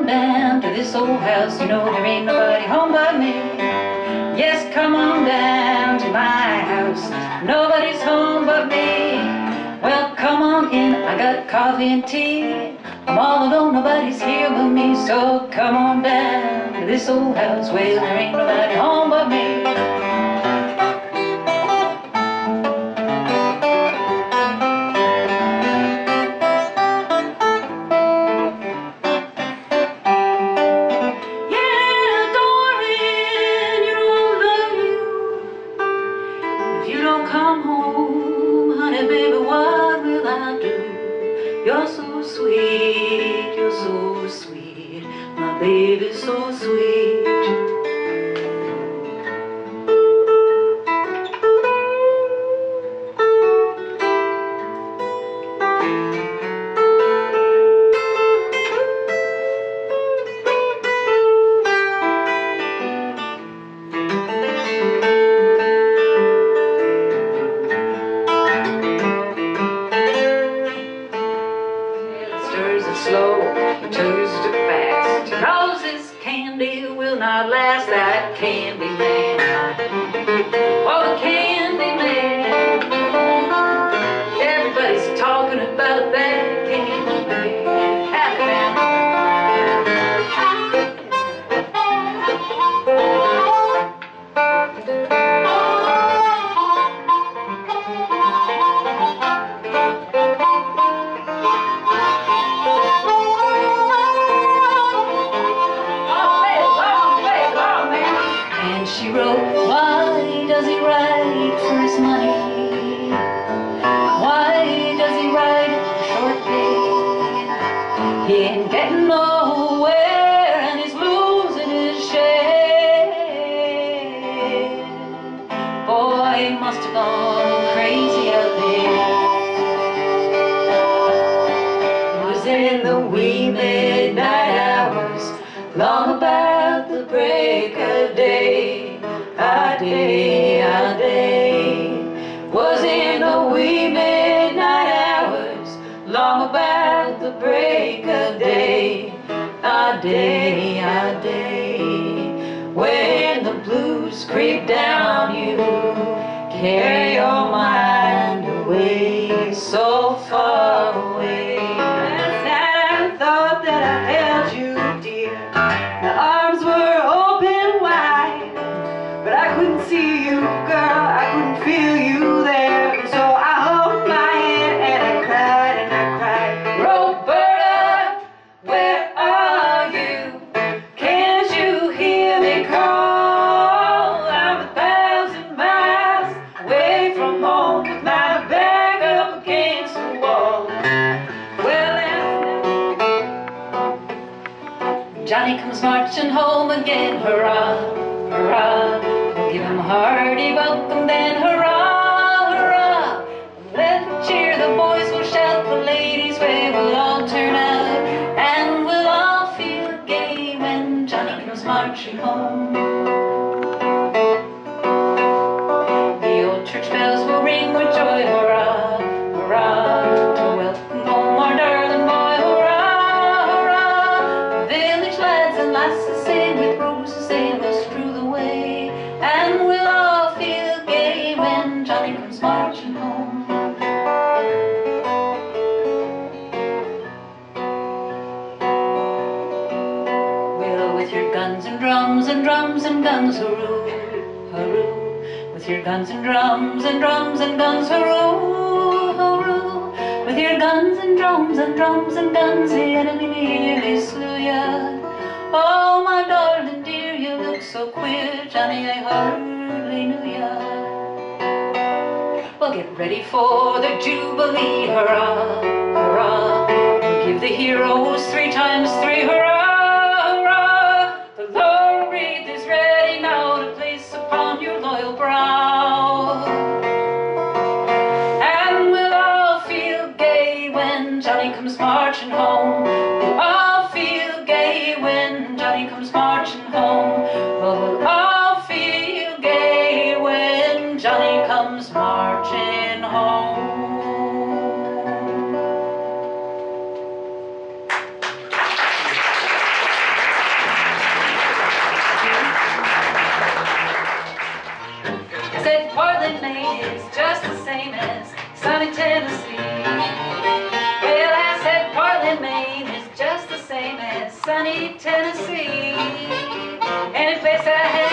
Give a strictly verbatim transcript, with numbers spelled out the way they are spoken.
on down to this old house. You know there ain't nobody home but me. Yes, come on down to my house. Nobody's home but me. Well, come on in, I got coffee and tea. I'm all alone, nobody's here but me. So come on down to this old house. Well, there ain't nobody home but me. You're so sweet, you're so sweet, my baby's so sweet. Slow, he turns to fast. He knows this candy will not last. That candy man, oh, the candy man. Everybody's talking about that candy man. Happy man. She wrote, why does he write for his money? Why does he write for short pay? He ain't getting nowhere and he's losing his share. Boy, he must have gone crazy out there. It was in the wee midnight hours, long about the break of day. A day, a day, was in the wee midnight hours, long about the break of day. A day, a day, when the blues creep down you, carry your mind away, so far away. Last night I thought that I held you dear, my arms were open wide, but I couldn't see you, girl, I couldn't feel you there. So I held my head and I cried and I cried. Roberta, where are you? Can't you hear me call? I'm a thousand miles away from home with my back up against the wall. Well, and Johnny comes marching home again, hurrah, hurrah. Give him a hearty welcome, then hurrah, hurrah. Let them cheer, the boys will shout, the ladies way will all turn out, and we'll all feel gay when Johnny comes marching home. The old church bells will ring with joy, hurrah, hurrah, to welcome home our darling boy, hurrah, hurrah. The village lads and lasses sing with roses they will strew the way, and we'll all feel gay when Johnny comes marching home. Well, with your guns and drums and drums and guns, hooroo, hooroo. With your guns and drums and drums and guns, hooroo, hooroo. With your guns and drums and drums and guns, the enemy nearly slew ya. Oh, my darling dear, you look so queer, Johnny, I hardly knew ya. Well, get ready for the Jubilee, hurrah, hurrah. We'll give the heroes three times three, hurrah, hurrah. The laurel wreath is ready now to place upon your loyal brow. And we'll all feel gay when Johnny comes marching home. We'll all feel gay when Johnny comes marching home. Well, we'll all feel gay when Johnny comes marching home. Tennessee. Well, I said Portland, Maine is just the same as sunny Tennessee. Any place I had